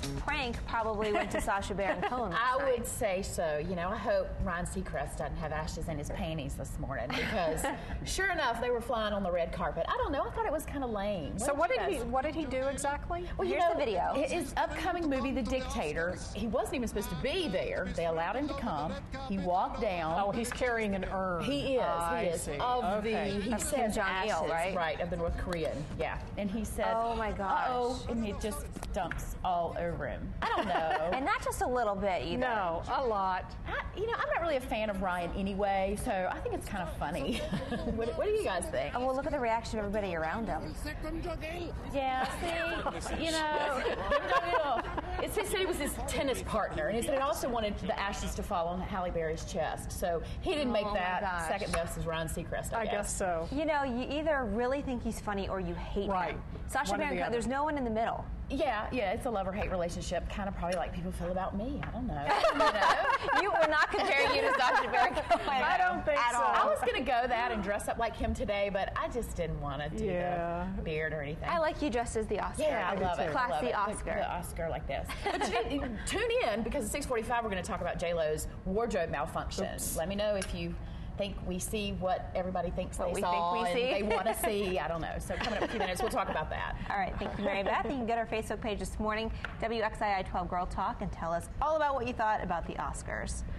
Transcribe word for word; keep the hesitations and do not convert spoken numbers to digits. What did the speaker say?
prank probably went to Sacha Baron Cohen. I night. would say so. You know, I hope Ryan Seacrest doesn't have ashes in his panties this morning because, sure enough, they were flying on the red carpet. I don't know. I thought it was kind of lame. What So what did you he guys- what did he do exactly? Well, you Here's know, the video. His upcoming movie, The Dictator, he wasn't even supposed to be there. They allowed him to come. He walked down. Oh, he's carrying an urn. He is. I he is. see. Of Okay. the, he That's says Kim Jong-il, ashes, right? Right, of the North Korean. Yeah. And he says, Oh, my gosh. Uh-oh, and it just dumps all over him. I don't know. And not just a little bit either. No, a lot. I, you know, I'm not really a fan of Ryan anyway, so I think it's kind of funny. what, what do you guys think? And well, look at the reaction of everybody around him. Yeah, see, you know, it said he was his tennis partner, and he said he also wanted the ashes to fall on Halle Berry's chest, so he didn't make Oh, my that gosh. second best as Ryan Seacrest, I, I guess so. You know, you either really think he's funny or you hate Right. him. Sacha One or Baron the Cohen, other. there's no one in the middle. Yeah, yeah, it's a love-or-hate relationship, kind of probably like people feel about me. I don't know. You know? You, we're not comparing you to Sacha Baron Cohen. I don't think at so. all. I was going to go that and dress up like him today, but I just didn't want to do Yeah. the beard or anything. I like you dressed as the Oscar. Yeah, I do love too. it. I Classy love it. The- Oscar. The, Oscar like this. But tune, tune in because at six forty-five we're going to talk about J-Lo's wardrobe malfunction. Oops. Let me know if you think we see what everybody thinks What they we saw think we and see. they want to see. I don't know. So coming up in a few minutes, we'll talk about that. All right, thank you, Mary Beth. You can get our Facebook page this morning, W X I I twelve Girl Talk, and tell us all about what you thought about the Oscars.